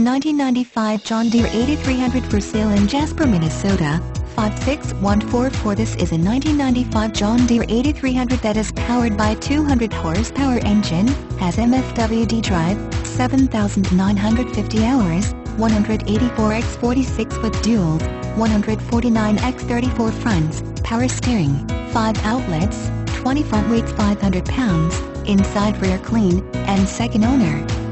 1995 John Deere 8300 for sale in Jasper, Minnesota, 56144. This is a 1995 John Deere 8300 that is powered by 200 horsepower engine, has MFWD drive, 7,950 hours, 184x46 with duals, 149x34 fronts, power steering, 5 outlets, 20 front, weighs 500 pounds, inside rear clean, and second owner.